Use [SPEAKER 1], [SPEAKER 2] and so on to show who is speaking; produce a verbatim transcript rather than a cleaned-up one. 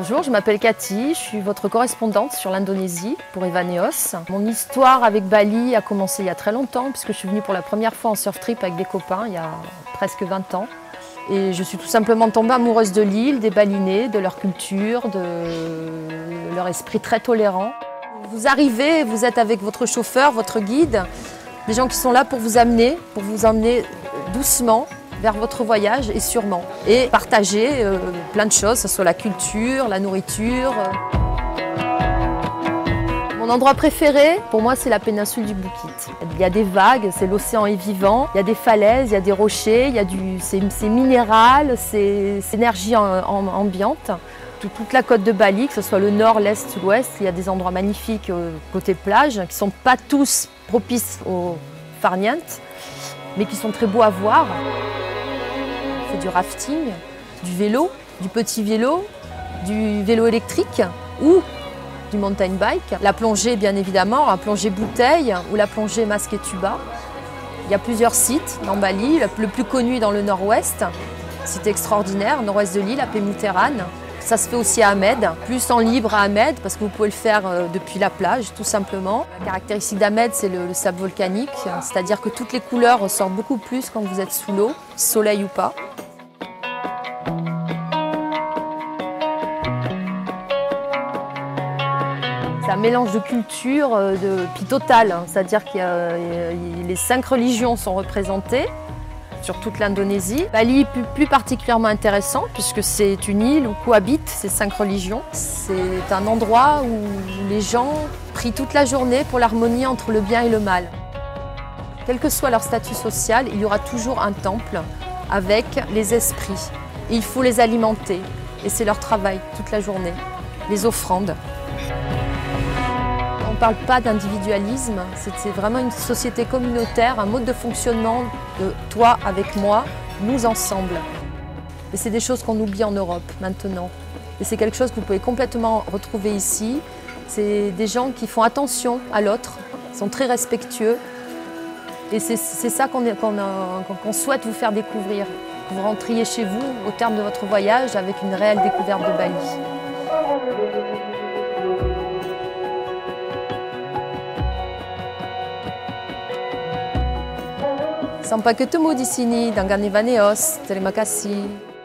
[SPEAKER 1] Bonjour, je m'appelle Cathy, je suis votre correspondante sur l'Indonésie pour Evaneos. Mon histoire avec Bali a commencé il y a très longtemps puisque je suis venue pour la première fois en surf trip avec des copains il y a presque vingt ans. Et je suis tout simplement tombée amoureuse de l'île, des Balinais, de leur culture, de leur esprit très tolérant. Vous arrivez, vous êtes avec votre chauffeur, votre guide, des gens qui sont là pour vous amener, pour vous emmener doucement vers votre voyage et sûrement. Et partager euh, plein de choses, que ce soit la culture, la nourriture. Mon endroit préféré, pour moi, c'est la péninsule du Bukit. Il y a des vagues, c'est l'océan est vivant, il y a des falaises, il y a des rochers, il y a du, c'est, c'est minéral, c'est, c'est énergie en, en, ambiante. Toute, toute la côte de Bali, que ce soit le nord, l'est, l'ouest, il y a des endroits magnifiques euh, côté plage, qui ne sont pas tous propices aux farnientes, mais qui sont très beaux à voir. On fait du rafting, du vélo, du petit vélo, du vélo électrique ou du mountain bike. La plongée, bien évidemment, la plongée bouteille ou la plongée masque et tuba. Il y a plusieurs sites dans Bali, le plus connu est dans le nord-ouest, site extraordinaire, nord-ouest de l'île, à Pemuteran. Ça se fait aussi à Amed, plus en libre à Amed, parce que vous pouvez le faire depuis la plage, tout simplement. La caractéristique d'Amed, c'est le, le sable volcanique, c'est-à-dire que toutes les couleurs ressortent beaucoup plus quand vous êtes sous l'eau, soleil ou pas. C'est un mélange de culture, de, puis total, hein, c'est-à-dire que les cinq religions sont représentées sur toute l'Indonésie. Bali est plus, plus particulièrement intéressant puisque c'est une île où cohabitent ces cinq religions. C'est un endroit où les gens prient toute la journée pour l'harmonie entre le bien et le mal. Quel que soit leur statut social, il y aura toujours un temple avec les esprits. Et il faut les alimenter et c'est leur travail toute la journée, les offrandes. On ne parle pas d'individualisme, c'est vraiment une société communautaire, un mode de fonctionnement de toi avec moi, nous ensemble. Et c'est des choses qu'on oublie en Europe maintenant. Et c'est quelque chose que vous pouvez complètement retrouver ici. C'est des gens qui font attention à l'autre, sont très respectueux. Et c'est ça qu'on qu'on qu'on souhaite vous faire découvrir. Que vous rentriez chez vous au terme de votre voyage avec une réelle découverte de Bali. Sampai ketemu di sini dengan Evaneos. Terima kasih.